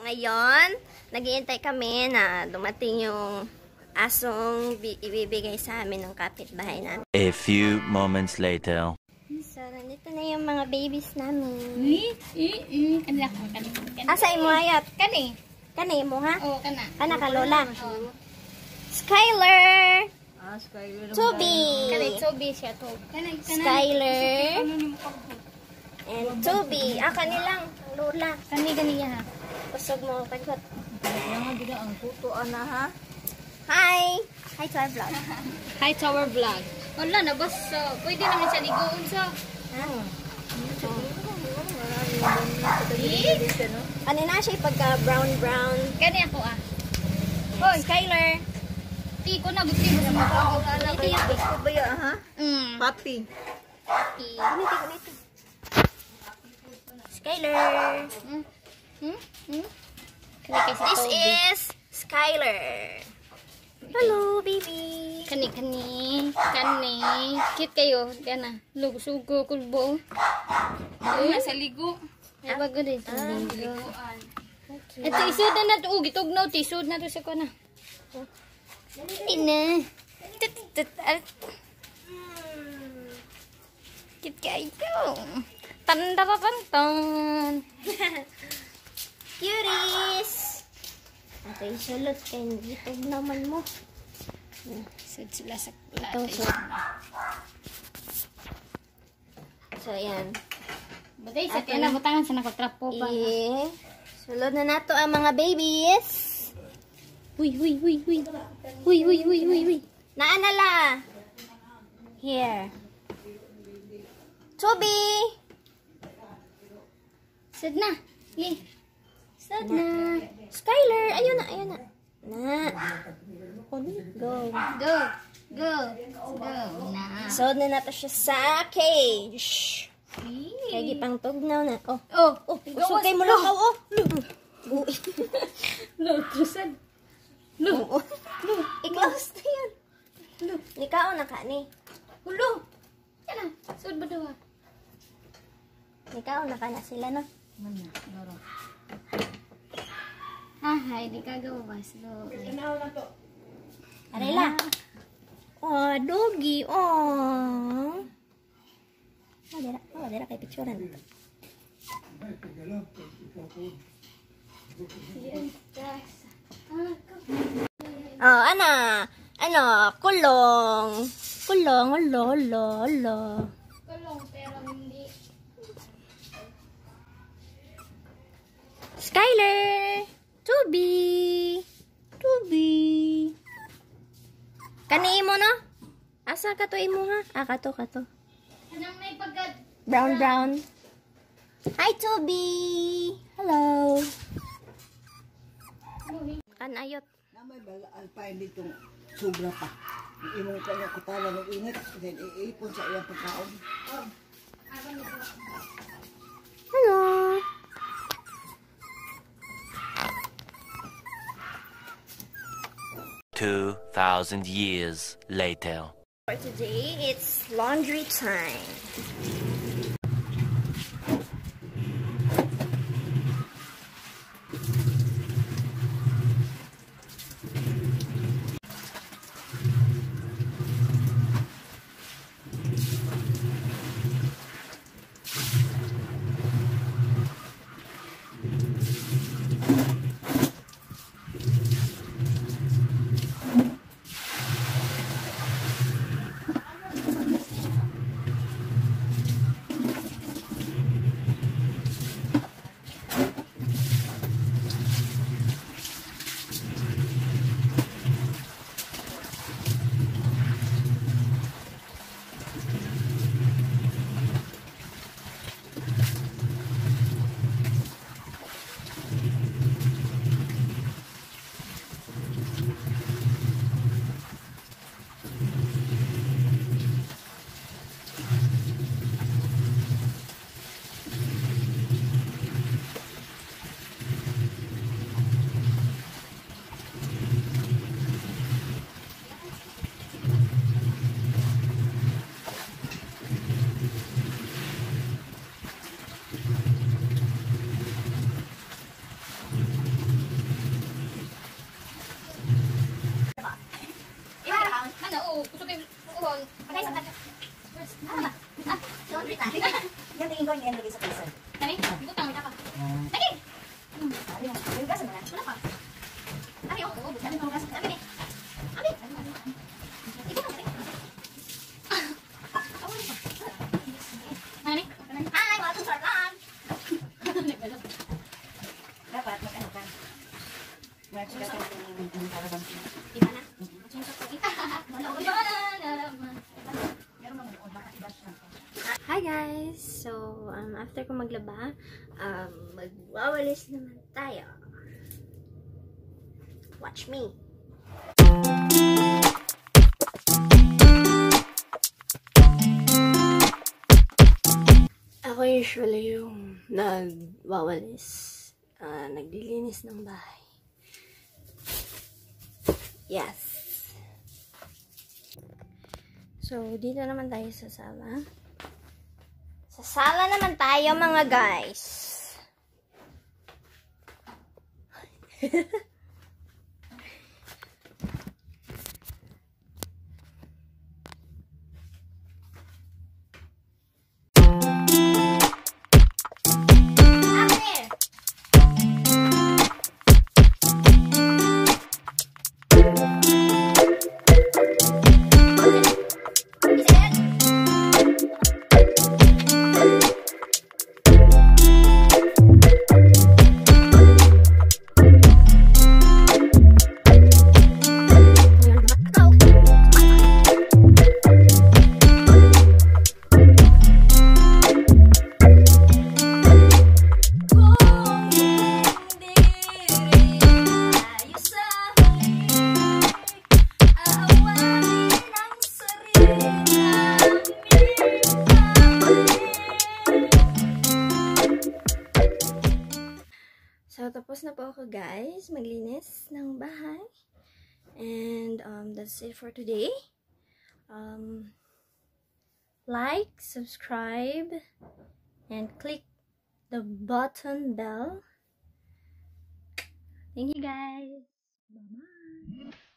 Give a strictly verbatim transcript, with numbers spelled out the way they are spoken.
Ngayon, nag-iintay kami na dumating yung asong ibibigay sa amin ng kapitbahay namin. A few moments later. So, nandito na yung mga babies namin. Eh, eh, eh. Kanila ko, kanila. Asa mo ayat? Kani. Kani mo ha? Oo, kana. Kana ka, Lola. Skyler! Ah, Skyler. Tobe! Kani, Tobe siya, Tobe. Kani, kani. Skyler! And Tobe. Ah, kanilang Lola. Kani, kani ha. Kusog mo, pagkot. Kaya nga din ang tutuan na ha. Hi! Hi to our vlog. Hi to our vlog. Wala na, boss. So, pwede naman siya ligoon sa. Ah. Eh? Ano na siya pagka brown brown. Kani ako ah. Hoy, Skyler. Ti ko na gusto mo sa mga. Ito yung big. Ito ba yan ha? Mm. Papi. Ganito, ganito. Skyler. Hmm? Hmm? Hmm? This is Skyler. Hello, baby. Kani, kani. Kani. Cute kayo. Gana. Lugo-sugo, kulbo. Ay, nasa ligo. Ay, bago din. Sa ligo. Ito, isod na na ito. Oh, gitugnaw. Isod na ito sa ko na. Ina. Tut, tut, at. Cute kayo. Tan-tan-tan-tan. Cuties. Ito yung sulot. Kaya nagitog naman mo. Isod sila sa Ito, so. So, ayan. Batay sa tiyan na butangan sa nakotrapo pa. Eh, sulod na nato ang mga babies. Uy, uy, uy, uy. Uy, uy, uy, uy, uy. Naanala. Here. Tobe. Sad na. Eh. Sad na. Skyler. Ayun na, ayun na. Na. Go. Go. Go. Go. Na. Sulod na nato siya sa cage. Kaya gipang tugnaw na. Oh. Oh. Oh, usukay mo lang. Oh, oh. Lu. Lo, trusad. Lo. Oh, oh. I-close na yun. Lo. Ikaw na ka ni. Ulo. Yan na. Sud ba daw? Ikaw na ka na sila, no? Mana, loro. Ah, hay, di ka gawas. Lo. Arela. Oh, doggy. Oh. Oh, dira. Oh, dira kay picturean. Oh, ana. Ano, kulong. Kulong, ulo, ulo, ulo. Kulong, pero hindi. Skyler. Tobe. Tobe. Kani mo, no? Asa ka to imo, ha? Ah, kato, kato. Anong may pagkat... Brown, brown. Hi, Tobe. Hello. Kanayot. Namay bala alpine dito sobra pa. Imong kanya kutala ng init then iipon sa iyang pagkaon. Hello. Two thousand years later. For today, it's laundry time. yan lagay sa freezer. Nani, butang ka. Lagi. Sabi na, hugasan mo na. Wala pa. Sabi, oh, oh, sabi mo hugasan. Sabi ni. Sabi. Ikaw na, Nani? Hi, welcome to our vlog. Dapat mag-ano ka. Mag-ano ka. Iba na? Hi guys! So, um, after ko maglaba, um, magwawalis naman tayo. Watch me! Ako usually yung nagwawalis, uh, naglilinis ng bahay. Yes! So, dito naman tayo sa sala. Sa sala naman tayo, mga guys. So, tapos na po ako guys, maglinis ng bahay. And, um, that's it for today. Um, like, subscribe, and click the button bell. Thank you guys. Bye-bye.